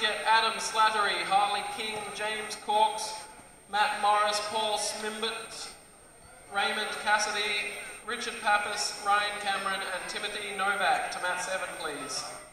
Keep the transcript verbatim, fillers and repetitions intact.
get Adam Slattery, Harley King, James Corks, Matt Morris, Paul Smimbit, Raymond Cassidy, Richard Pappas, Ryan Cameron and Timothy Novak. To mat seven, please.